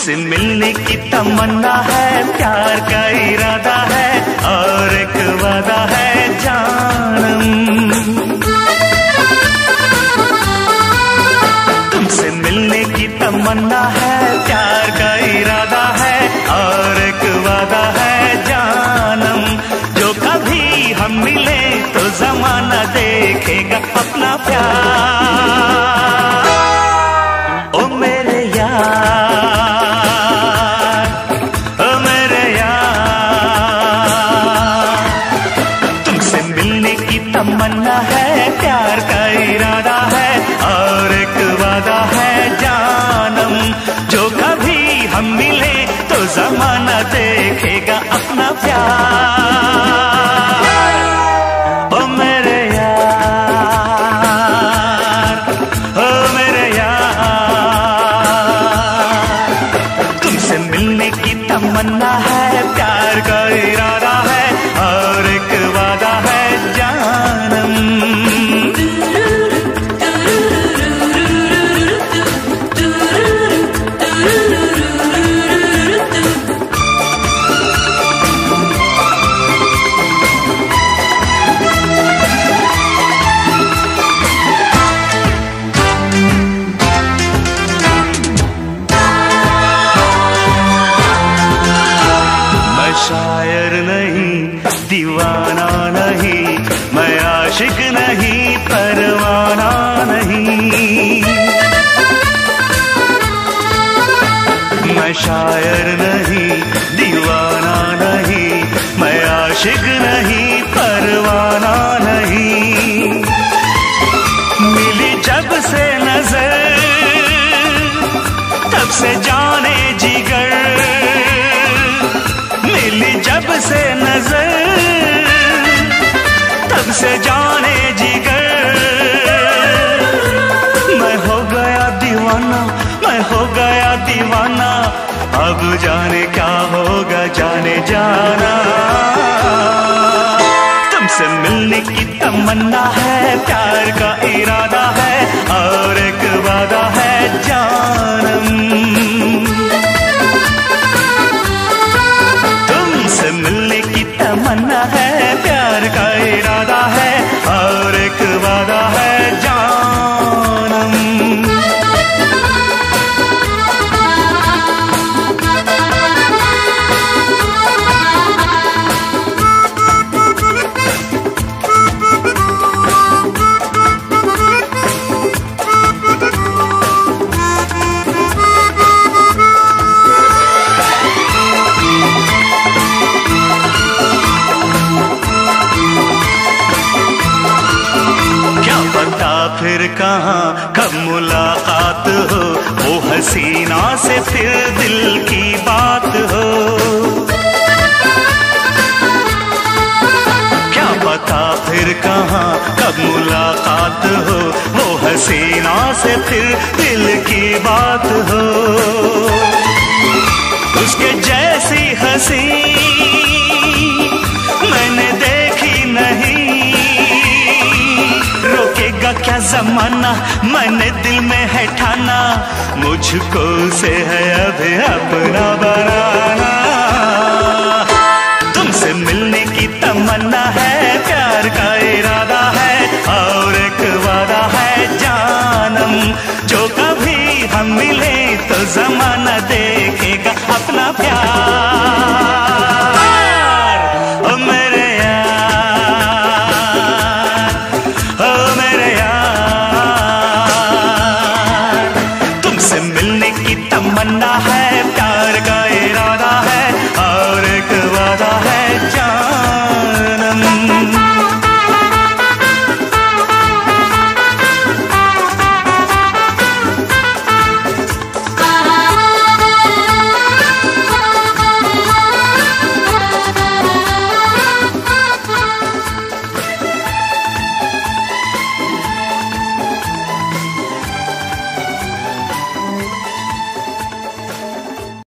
तुमसे मिलने की तमन्ना है, प्यार का इरादा है और एक वादा है जानम। तुमसे मिलने की तमन्ना है, प्यार का इरादा है और एक वादा है जानम। जो कभी हम मिले तो जमाना देखेगा अपना प्यार। ओ मेरे यार, ओ मेरे यार, तुमसे मिलने की तमन्ना है, प्यार का इरादा है और एक वादा है जानम। जो कभी हम मिले तो जमाना देखेगा अपना प्यार। तमन्ना है, प्यार का इरादा है और एक वादा है जानम। शायर नहीं, दीवाना नहीं, मैं आशिक नहीं, परवाना नहीं। मैं शायर नहीं, दीवाना नहीं, मैं आशिक नहीं, परवाना नहीं। मिली जब से नजर तब से जाने जिगर, मिली जब से नजर तब से जाने जिगर। मैं हो गया दीवाना, मैं हो गया दीवाना, अब जाने क्या होगा जाने जाना। तुमसे मिलने की तमन्ना है, प्यार का इरादा है और एक वादा है जानम। मिलने की तमन्ना है, प्यार का इरादा है और एक वादा है जानम। फिर कहाँ कब मुलाकात हो, वो हसीना से फिर दिल की बात हो। क्या पता फिर कहाँ कब मुलाकात हो, वो हसीना से फिर दिल की बात हो। उसके जैसी हंसी मैंने देखी नहीं, रोकेगा क्या जमाना, मैंने दिल में है ठाना, मुझको से है अभी अपना बनाना। तुमसे मिलने की तमन्ना है, प्यार का इरादा